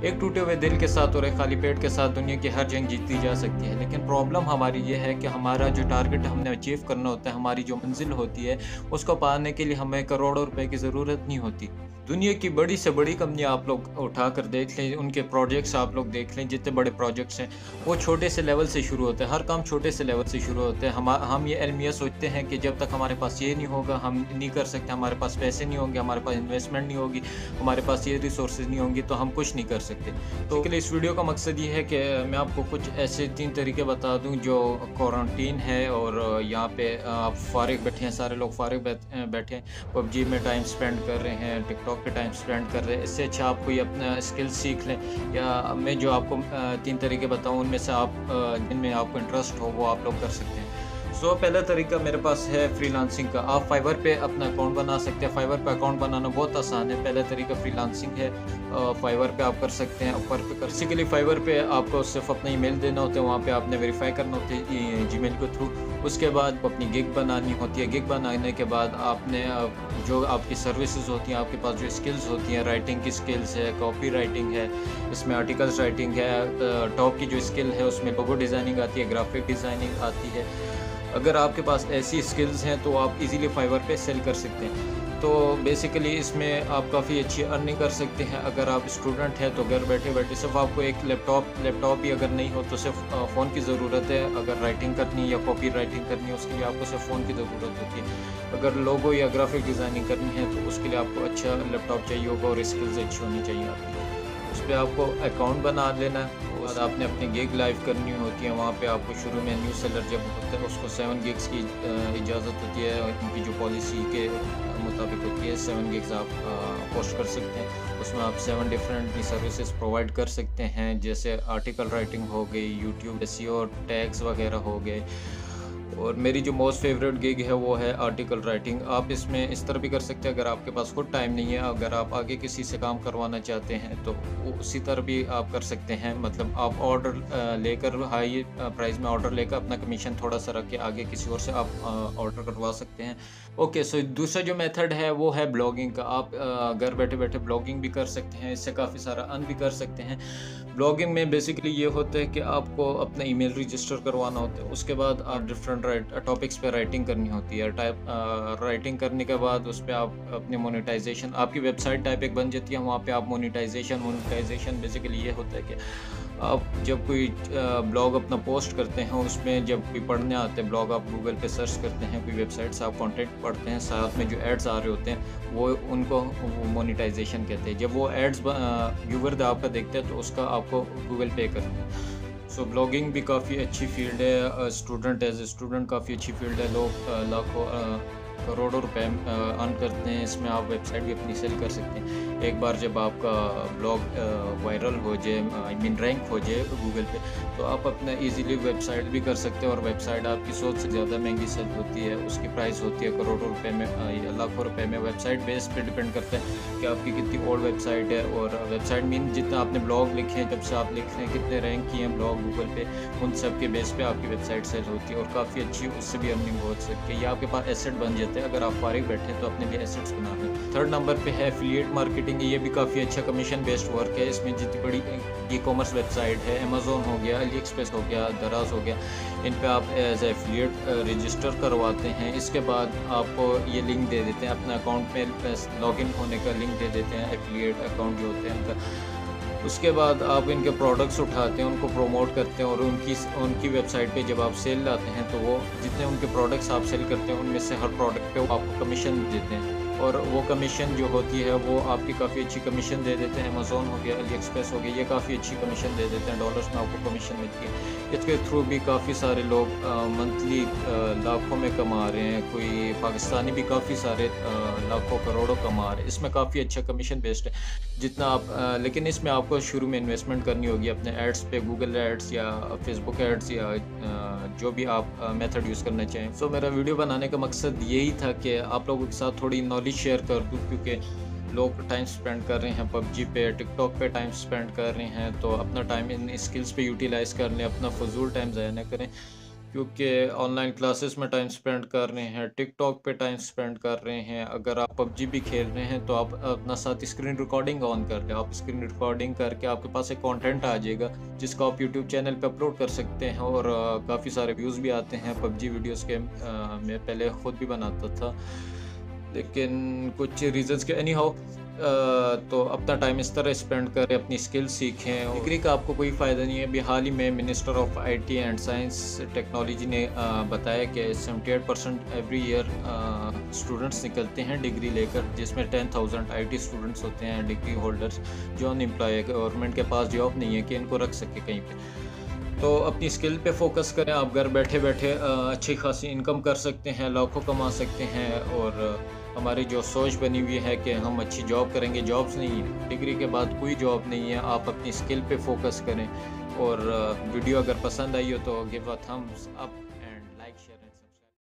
एक टूटे हुए दिल के साथ और एक खाली पेट के साथ दुनिया की हर जंग जीती जा सकती है, लेकिन प्रॉब्लम हमारी ये है कि हमारा जो टारगेट हमने अचीव करना होता है, हमारी जो मंजिल होती है, उसको पाने के लिए हमें करोड़ों रुपए की ज़रूरत नहीं होती। दुनिया की बड़ी से बड़ी कंपनी आप लोग उठाकर देख लें, उनके प्रोजेक्ट्स आप लोग देख लें, जितने बड़े प्रोजेक्ट्स हैं, वो छोटे से लेवल से शुरू होते हैं। हर काम छोटे से लेवल से शुरू होते हैं। हम ये अलमिया सोचते हैं कि जब तक हमारे पास ये नहीं होगा, हम नहीं कर सकते, हमारे पास पैसे नहीं होंगे, हमारे पास इन्वेस्टमेंट नहीं होगी, हमारे पास ये रिसोर्सेज नहीं होंगी, तो हम कुछ नहीं कर सकते। तो इसके लिए इस वीडियो का मकसद ये है कि मैं आपको कुछ ऐसे 3 तरीके बता दूँ जो क्वारंटीन है और यहाँ पे आप फ़ारिग बैठे हैं, सारे लोग फ़ारिग बैठे हैं, पबजी में टाइम स्पेंड कर रहे हैं, टिकटॉक पे टाइम स्पेंड कर रहे हैं। इससे अच्छा आप कोई अपना स्किल सीख लें, या मैं जो आपको 3 तरीके बताऊँ उनमें से आप जिनमें आपको इंटरेस्ट हो वो आप लोग कर सकते हैं। पहला तरीका मेरे पास है फ्रीलांसिंग का। आप फाइवर पे अपना अकाउंट बना सकते हैं। फाइवर पे अकाउंट बनाना बहुत आसान है। पहला तरीका फ्रीलांसिंग है। फाइवर पे आप कर सकते हैं, ऊपर पे बेसिकली फाइवर पे आपको सिर्फ अपना ईमेल देना होता है, वहाँ पे आपने वेरीफाई करना होता है जीमेल के थ्रू। उसके बाद अपनी गिग बनानी होती है। गिग बनाने के बाद आपने जो आपकी सर्विसेज होती हैं, आपके पास जो स्किल्स होती हैं, राइटिंग की स्किल्स है, कॉपी राइटिंग है, इसमें आर्टिकल्स राइटिंग है, टॉप की जो स्किल है उसमें लोगो डिज़ाइनिंग आती है, ग्राफिक डिज़ाइनिंग आती है। अगर आपके पास ऐसी स्किल्स हैं तो आप इजीली फाइवर पे सेल कर सकते हैं। तो बेसिकली इसमें आप काफ़ी अच्छी अर्निंग कर सकते हैं। अगर आप स्टूडेंट हैं तो घर बैठे बैठे सिर्फ आपको एक लैपटॉप भी अगर नहीं हो तो सिर्फ फ़ोन की ज़रूरत है। अगर राइटिंग करनी है या कॉपी राइटिंग करनी है उसके लिए आपको सिर्फ फ़ोन की ज़रूरत होती है। अगर लोगो या ग्राफिक डिज़ाइनिंग करनी है तो उसके लिए आपको अच्छा लैपटॉप चाहिए होगा और स्किल्स अच्छी होनी चाहिए आपकी। उस पर आपको अकाउंट बना लेना है। और आपने अपनी गिग लाइव करनी होती है। वहाँ पे आपको शुरू में न्यू सेलर जब होता है उसको 7 गिग्स की इजाज़त होती है। उनकी जो पॉलिसी के मुताबिक होती है 7 गिग्स आप पोस्ट कर सकते हैं। उसमें आप 7 डिफरेंट सर्विसेज प्रोवाइड कर सकते हैं, जैसे आर्टिकल राइटिंग हो गई, यूट्यूब एसईओ टैग्स वगैरह हो गए। और मेरी जो मोस्ट फेवरेट गिग है वो है आर्टिकल राइटिंग। आप इसमें इस तरह भी कर सकते हैं, अगर आपके पास खुद टाइम नहीं है, अगर आप आगे किसी से काम करवाना चाहते हैं तो उसी तरह भी आप कर सकते हैं। मतलब आप ऑर्डर लेकर हाई प्राइस में ऑर्डर लेकर अपना कमीशन थोड़ा सा रख के आगे किसी और से आप ऑर्डर करवा सकते हैं। ओके, सो दूसरा जो मेथड है वो है ब्लॉगिंग का। आप घर बैठे बैठे ब्लॉगिंग भी कर सकते हैं, इससे काफ़ी सारा अर्न भी कर सकते हैं। ब्लॉगिंग में बेसिकली ये होता है कि आपको अपना ईमेल रजिस्टर करवाना होता है। उसके बाद आप डिफरेंट टॉपिक्स पे राइटिंग करनी होती है। राइटिंग करने के बाद उस पर आप अपनी मोनेटाइजेशन, आपकी वेबसाइट टाइप एक बन जाती है, वहाँ पे आप मोनेटाइजेशन बेसिकली ये होता है कि आप जब कोई ब्लॉग अपना पोस्ट करते हैं, उसमें जब कोई पढ़ने आते हैं ब्लॉग, आप गूगल पे सर्च करते हैं कोई वेबसाइट से आप कंटेंट पढ़ते हैं, साथ में जो एड्स आ रहे होते हैं वो उनको मोनेटाइजेशन कहते हैं। जब वो एड्स व्यूवर आपका देखते हैं तो उसका आपको गूगल पे करते हैं। सो ब्लॉगिंग भी काफ़ी अच्छी फील्ड है। स्टूडेंट एज ए स्टूडेंट काफ़ी अच्छी फील्ड है। लोग लाखों करोड़ों रुपए अर्न करते हैं इसमें। आप वेबसाइट भी अपनी सेल कर सकते हैं। एक बार जब आपका ब्लॉग वायरल हो जाए, आई मीन रैंक हो जाए गूगल पे, तो आप अपना इजीली वेबसाइट भी कर सकते हैं। और वेबसाइट आपकी सोच से ज़्यादा महंगी सेल होती है, उसकी प्राइस होती है करोड़ों रुपए में या लाखों रुपए में। वेबसाइट बेस पे डिपेंड करता है कि आपकी कितनी ओल्ड वेबसाइट है। और वेबसाइट मीन जितना आपने ब्लॉग लिखे हैं, जब से आप लिख रहे हैं, कितने रैंक किए हैं ब्लॉग गूगल पे, उन सब के बेस पे आपकी वेबसाइट सेल होती है और काफ़ी अच्छी उससे भी अर्निंग हो सकती है। ये आपके पास एसेट बन जाते हैं। अगर आप फारिग बैठे हैं तो अपने लिए एसेट्स बना लें। 3rd नंबर पे है एफिलिएट मार्केटिंग। ये भी काफ़ी अच्छा कमीशन बेस्ड वर्क है। इसमें जितनी बड़ी ई-कॉमर्स वेबसाइट है, अमेज़ॉन हो गया, अली एक्सप्रेस हो गया, दराज हो गया, इन पे आप एज एफिलिएट रजिस्टर करवाते हैं। इसके बाद आपको ये लिंक दे देते हैं, अपना अकाउंट में लॉगिन होने का लिंक दे देते हैं, एफिलिएट अकाउंट जो होते हैं उनका। उसके बाद आप इनके प्रोडक्ट्स उठाते हैं, उनको प्रमोट करते हैं और उनकी वेबसाइट पे जब आप सेल लाते हैं तो वो जितने उनके प्रोडक्ट्स आप सेल करते हैं उनमें से हर प्रोडक्ट पे आपको कमीशन देते हैं। और वो कमीशन जो होती है वो आपकी काफ़ी अच्छी कमीशन दे देते हैं। अमेज़ॉन हो गया, अली एक्सप्रेस हो गया, ये काफ़ी अच्छी कमीशन दे देते हैं, डॉलर्स में आपको कमीशन मिलती है। इसके थ्रू भी काफ़ी सारे लोग मंथली लाखों में कमा रहे हैं। कोई पाकिस्तानी भी काफ़ी सारे लाखों करोड़ों कमा रहे हैं। इसमें काफ़ी अच्छा कमीशन बेस्ड है जितना आप लेकिन इसमें आपको शुरू में इन्वेस्टमेंट करनी होगी अपने एड्स पे, गूगल एड्स या फेसबुक एड्स या जो भी आप मेथड यूज़ करना चाहें। सो मेरा वीडियो बनाने का मकसद यही था कि आप लोगों के साथ थोड़ी नॉलेज शेयर कर दूँ, क्योंकि लोग टाइम स्पेंड कर रहे हैं पबजी पे, टिकटॉक पे टाइम स्पेंड कर रहे हैं, तो अपना टाइम इन स्किल्स पे यूटिलाइज़ कर लें, अपना फजूल टाइम ज़ाया ना करें। क्योंकि ऑनलाइन क्लासेस में टाइम स्पेंड कर रहे हैं, टिकटॉक पे टाइम स्पेंड कर रहे हैं। अगर आप पबजी भी खेल रहे हैं तो आप अपना साथ स्क्रीन रिकॉर्डिंग ऑन कर लें। आप स्क्रीन रिकॉर्डिंग करके आपके पास एक कंटेंट आ जाएगा जिसको आप यूट्यूब चैनल पे अपलोड कर सकते हैं, और काफ़ी सारे व्यूज़ भी आते हैं पबजी वीडियोस के। मैं पहले ख़ुद भी बनाता था, लेकिन कुछ रीज़न्स के एनी हाउ तो अपना टाइम इस तरह स्पेंड करें, अपनी स्किल सीखें। डिग्री का आपको कोई फ़ायदा नहीं है। अभी हाल ही में minister of IT and science technology ने बताया कि 78% एवरी ईयर स्टूडेंट्स निकलते हैं डिग्री लेकर, जिसमें 10,000 आईटी स्टूडेंट्स होते हैं, डिग्री होल्डर्स जो अनएम्प्लॉय है। गवर्नमेंट के पास जॉब नहीं है कि इनको रख सके कहीं पे। तो अपनी स्किल पे फोकस करें। आप घर बैठे बैठे अच्छी खासी इनकम कर सकते हैं, लाखों कमा सकते हैं। और हमारी जो सोच बनी हुई है कि हम अच्छी जॉब करेंगे, जॉब्स नहीं है, डिग्री के बाद कोई जॉब नहीं है। आप अपनी स्किल पे फोकस करें। और वीडियो अगर पसंद आई हो तो गिव अ थम्स अप।